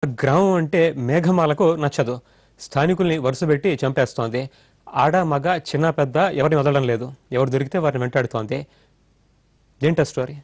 గ్రామం అంటే మేఘమాలకు నచ్చదు. స్థానికుల్ని వరుసబెట్టి చంపేస్తోంది. ఆడ మగ చిన్న పెద్ద ఎవరిని వదలడం లేదు. ఎవరు దొరికితే వారిని వెంటాడుతోంది. ఏంటా స్టోరీ?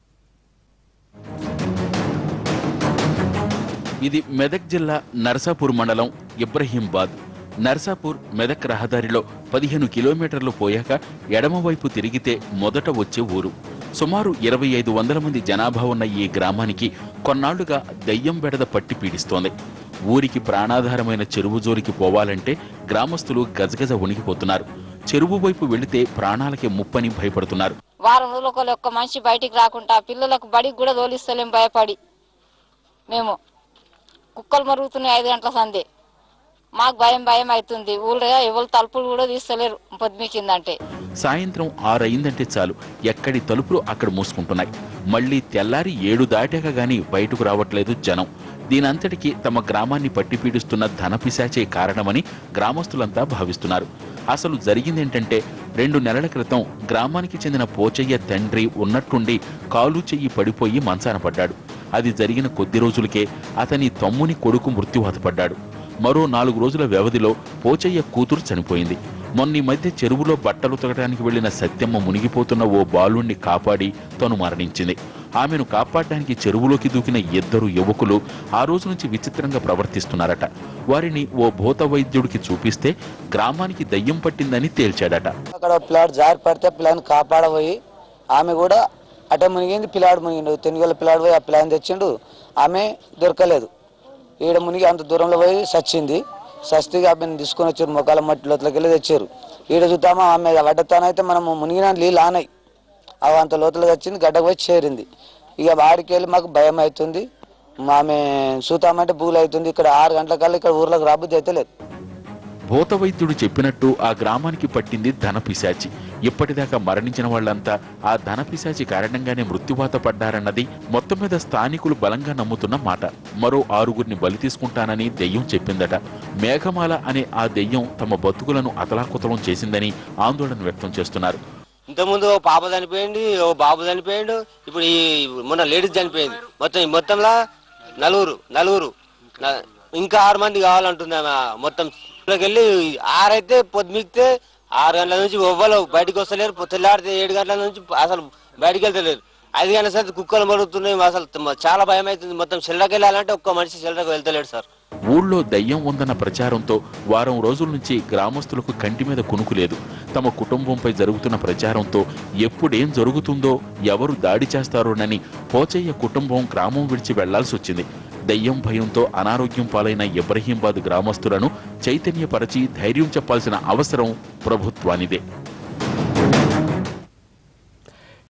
ఇది మెదక్ జిల్లా నర్సాపూర్ మండలం ఇబ్రహీంబాద్. నర్సాపూర్ మెదక్ రహదారిలో 15 కిలోమీటర్లు పోయాక ఎడమవైపు తిరిగితే మొదట వచ్చే ఊరు. సుమారు 2500 మంది జనాభా ఉన్న ఈ గ్రామానికి కొన్నాళ్లుగా దయ్యం బెడద పట్టి పీడిస్తోంది. ఊరికి ప్రాణాధారమైన చెరువు జోలికి పోవాలంటే గ్రామస్తులు గజగజ వణికిపోతున్నారు. చెరువు వైపు వెళితే ప్రాణాలకి ముప్పని భయపడుతున్నారు. వారం రోజులకు ఒక్క మనిషి బయటికి రాకుండా పిల్లలకు బడికి కూడా తోలిస్తలేం భయపడి. మేము కుక్కలు మరుగుతున్నాయి 5 గంటల సందే. మాకు భయం అవుతుంది. ఊళ్ళో ఎవరు తలుపులు కూడా తీస్తలేరు పొద్దుమికిందంటే. సాయంత్రం 6 అయిందంటే చాలు ఎక్కడి తలుపులు అక్కడ మూసుకుంటున్నాయి. మళ్లీ తెల్లారి 7 దాటాక గాని బయటకు రావట్లేదు జనం. దీనంతటికీ తమ గ్రామాన్ని పట్టి పీడిస్తున్న ధనపిశాచే కారణమని గ్రామస్తులంతా భావిస్తున్నారు. అసలు జరిగిందేంటంటే 2 నెలల క్రితం గ్రామానికి చెందిన పోచయ్య తండ్రి ఉన్నట్టుండి కాలు చెయ్యి పడిపోయి మంచాన పడ్డాడు. అది జరిగిన కొద్ది రోజులకే అతని తమ్ముని కొడుకు మృత్యువాత పడ్డాడు. మరో 4 రోజుల వ్యవధిలో పోచయ్య కూతురు చనిపోయింది. మొన్న మధ్య చెరువులో బట్టలు ఉతకడానికి వెళ్లిన సత్యమ్మ మునిగిపోతున్న ఓ బాలుణ్ణి కాపాడి తను మరణించింది. ఆమెను కాపాడడానికి చెరువులోకి దూకిన 2 యువకులు ఆ రోజు నుంచి విచిత్రంగా ప్రవర్తిస్తున్నారట. వారిని ఓ భూత వైద్యుడికి చూపిస్తే గ్రామానికి దయ్యం పట్టిందని తేల్చాడట. అక్కడ పిల్లాడు జారి పడితే పిల్లాడిని కాపాడబోయి ఆమె కూడా అట మునిగింది. పిల్లాడు మునిగిండు. తెనుగోళ్ళ పిల్లాడు పోయి ఆ పిల్లాడిని తెచ్చిండు. ఆమె దొరకలేదు. ఈడ మునిగి అంత దూరంలో పోయి సచ్చింది. సస్తిగా ఆమెను తీసుకొని వచ్చారు. మొక్కల మట్టి లోతులకి వెళ్ళి తెచ్చారు. ఈడ చూద్దామా ఆమె వడ్డతానైతే మనము మునిగిన నీళ్ళు ఆనాయి. అవి అంత లోతులకు వచ్చింది. గడ్డకు పోయి చేరింది. ఇక వాడికి వెళ్ళి మాకు భయం అవుతుంది. ఆమె చూతామంటే బూలు అవుతుంది. ఇక్కడ 6 గంటల కల్లా ఇక్కడ ఊర్లోకి రాబుద్ది అయితే లేదు. భూత వైద్యుడు చెప్పినట్టు ఆ గ్రామానికి పట్టింది ధనపిశాచి. ఇప్పటిదాకా మరణించిన వాళ్లంతా ఆ ధనపిశాచి కారణంగానే మృత్యువాత పడ్డారన్నది మొత్తం మీద స్థానికులు బలంగా నమ్ముతున్న మాట. మరో 6గురిని బలి తీసుకుంటానని దెయ్యం చెప్పిందట. మేఘమాల అనే ఆ దెయ్యం తమ బతుకులను అతలాకుతలం చేసిందని ఆందోళన వ్యక్తం చేస్తున్నారు. ఇంతకుముందు ఓ పాప చనిపోయింది, ఓ బాబు చనిపోయిండు. ఇప్పుడు ఈ మొన్న లేడీస్ చనిపోయింది. మొత్తంలో నలుగురు ఇంకా 6 మంది కావాలంటుంది. మొత్తం వెళ్ళి 6 అయితే పొద్దుమికితే 6 గంటల నుంచి ఎవ్వరు బయటకు వస్తలేరు. తెల్లారితే 7 గంటల నుంచి అసలు బయటకు వెళ్తలేరు. 5 గంటల సార్ కుక్కలు మరుగుతున్నాయి. అసలు చాలా భయం అవుతుంది. మొత్తం చెల్లకి వెళ్ళాలంటే ఒక్క మనిషి చెల్లకి వెళ్తలేడు సార్. ఊళ్ళో దయ్యం ఉందన్న ప్రచారంతో వారం రోజుల నుంచి గ్రామస్తులకు కంటి మీద కునుకు లేదు. తమ కుటుంబంపై జరుగుతున్న ప్రచారంతో ఎప్పుడేం జరుగుతుందో, ఎవరు దాడి చేస్తారోనని పోచయ్య కుటుంబం గ్రామం విడిచి వెళ్లాల్సి వచ్చింది. దయ్యం భయంతో అనారోగ్యం పాలైన ఇబ్రహీంబాద్ గ్రామస్తులను చైతన్యపరచి ధైర్యం చెప్పాల్సిన అవసరం ప్రభుత్వానిదే.